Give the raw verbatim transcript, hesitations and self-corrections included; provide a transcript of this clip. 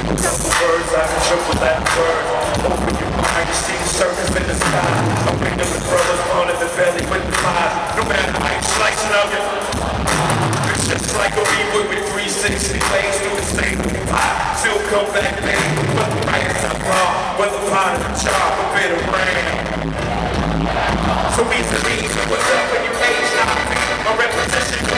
Simple words, I can triple that word. Open your mind, you see the surface in the sky. I'm bringing the brothers on at the belly with the fire. No matter how you slice it up, it's just like a reboot with three sixty plays through the same pie. Still come back, baby, but the right is not wrong. Whether pot of the job, a bit of rain. So easily, what's up when you age? Not a representation.